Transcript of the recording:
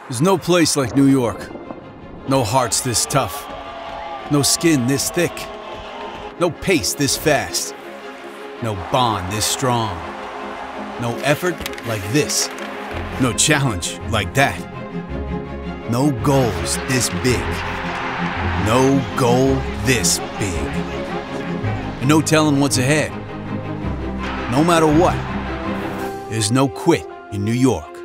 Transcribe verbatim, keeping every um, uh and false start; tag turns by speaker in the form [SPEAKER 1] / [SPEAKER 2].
[SPEAKER 1] There's no place like New York. No hearts this tough. No skin this thick. No pace this fast. No bond this strong. No effort like this. No challenge like that. No goals this big. No goal this big. And no telling what's ahead. No matter what, there's no quit in New York.